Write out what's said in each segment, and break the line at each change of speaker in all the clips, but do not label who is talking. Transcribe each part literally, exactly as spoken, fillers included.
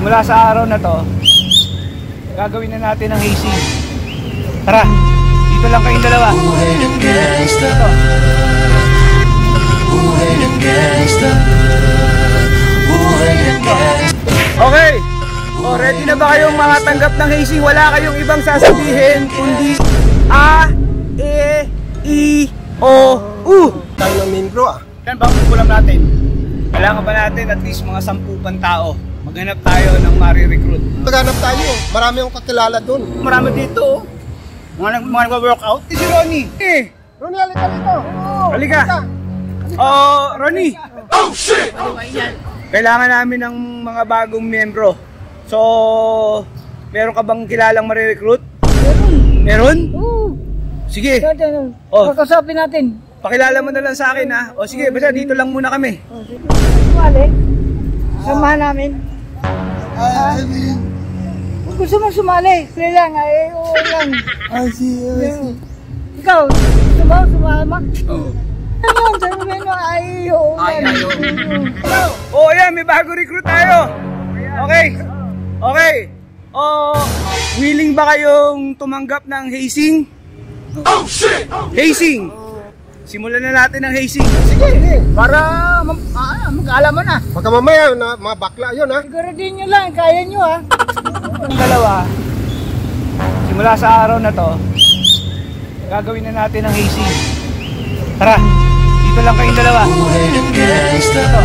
Simula sa araw na to, gagawin na natin ang hazing. Tara, dito lang kayong dalawa. Dito. Okay, o, ready na ba kayong mga tanggap ng hazing? Wala kayong ibang sasabihin kundi A, E, I, O, U.
Tayo ng membro ah.
Yan ba ang kukulam natin? Kailangan ba natin at least mga sampupan tao? Maghanap tayo ng mari-recruit.
Maghanap tayo, marami akong kakilala dun.
Marami dito, mga, mga nag-workout. Si Ronnie. Eh,
Ronnie, halika dito.
halika. Oh, Ronnie. Oh, shit! Kailangan namin ng mga bagong miyembro. So, meron ka bang kilalang mari-recruit?
Meron.
Meron?
Oo.
Sige.
Oh. Kakasapin natin.
Pakilala mo na lang sa akin ha. O sige, basta dito lang muna kami.
Sumali. Samahan namin. Ah, kung gusto mo sumali, sila lang. Ay, oo lang.
I see, I see.
Ikaw, gusto mo sumama?
Oo.
Ano, sabi mo, ay, oo lang.
Oo, yan, may bago recruit tayo. Okay. Okay. O, willing ba kayong tumanggap ng hazing? Oh shit! Hazing! Simulan na natin ang hazing.
Sige, para ah, mag-alaman na.
Baka mamaya na mga bakla yun ha.
Siguradin nyo lang, kaya nyo ha.
Ang dalawa, simula sa araw na to, gagawin na natin ang hazing. Tara, dito lang kayong dalawa. Dito.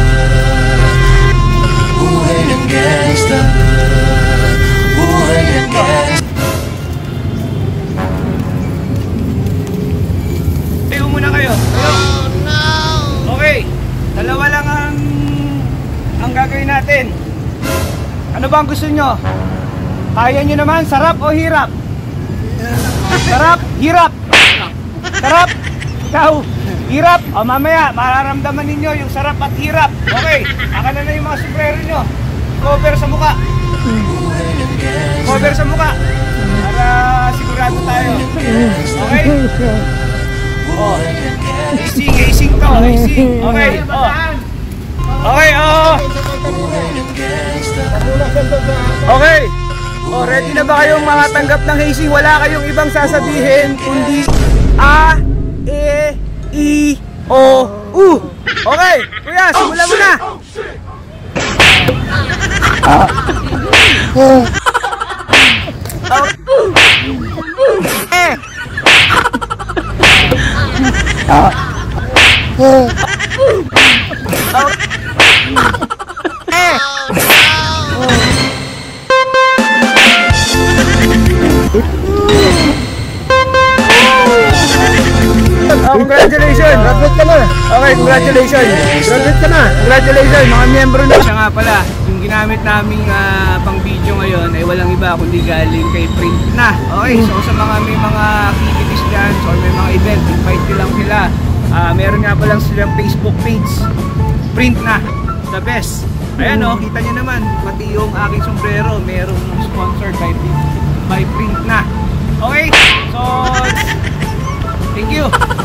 Tayo muna kayo. Oh no! Okay, dalawa lang ang ang gagawin natin. Ano ba ang gusto nyo? Kaya nyo naman, sarap o hirap? Sarap, hirap. Sarap, ikaw, hirap. O mamaya, mararamdaman ninyo yung sarap at hirap. Okay, akala na yung mga sombrero nyo. Cover sa muka. Cover sa muka. Para sigurado tayo. Okay? Oh, hazing, hazing to, hazing. Okay, oh. Okay, oh. Okay. Oh, ready na ba kayong mga tanggap ng hazing? Wala kayong ibang sasabihin kundi A, E, I, O, U. Okay, kuya, simulan mo na. Ah. Oh. Eh. Ah. Oh. Oh. Eh. Oh, congratulations!
Graduate ka na.
Okay, congratulations!
Graduate ka na.
Congratulations, mga miyembro na. Siya nga pala, yung ginamit naming uh, pang video ngayon ay walang iba kundi galing kay Print na. Okay, so sa mga may mga activities dyan or may mga event, invite nyo lang sila. Uh, meron nga palang silang Facebook page, Print na, the best. Ayan o, oh, kita nyo naman, pati yung aking sombrero, merong sponsored by, by Print na. Okay, so thank you!